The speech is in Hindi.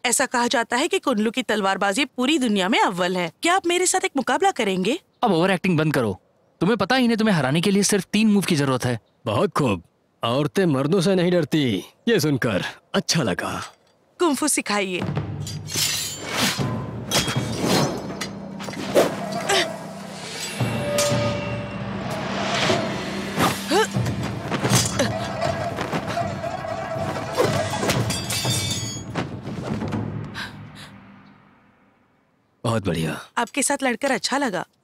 ऐसा कहा जाता है कि कुल्लू की तलवारबाजी पूरी दुनिया में अव्वल है। क्या आप मेरे साथ एक मुकाबला करेंगे? अब ओवर एक्टिंग बंद करो। तुम्हें पता ही नहीं, तुम्हें हराने के लिए सिर्फ 3 मूव की जरूरत है। बहुत खूब। औरतें मर्दों से नहीं डरती, ये सुनकर अच्छा लगा। कुंफू सिखाइए। बहुत बढ़िया। आपके साथ लड़कर अच्छा लगा।